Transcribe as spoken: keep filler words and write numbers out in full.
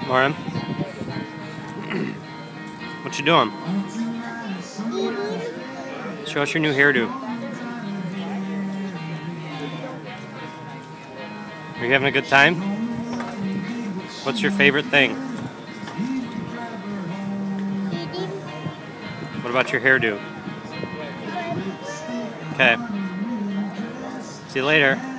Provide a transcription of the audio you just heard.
Lauren, what you doing? Show us your new hairdo. Are you having a good time? What's your favorite thing? What about your hairdo? Okay. See you later.